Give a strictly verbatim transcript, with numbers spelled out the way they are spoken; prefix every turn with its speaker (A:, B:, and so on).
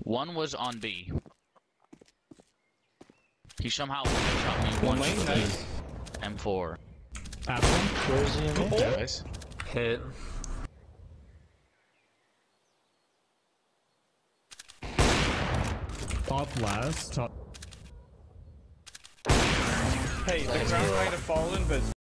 A: One was on B. He somehow shot me one
B: lane,
A: with
B: nice.
A: M four.
B: Apple.
C: Where is he in
B: Oh.
C: there?
B: Nice.
D: Hit.
B: Top last. Top.
E: Hey, the ground might have fallen, but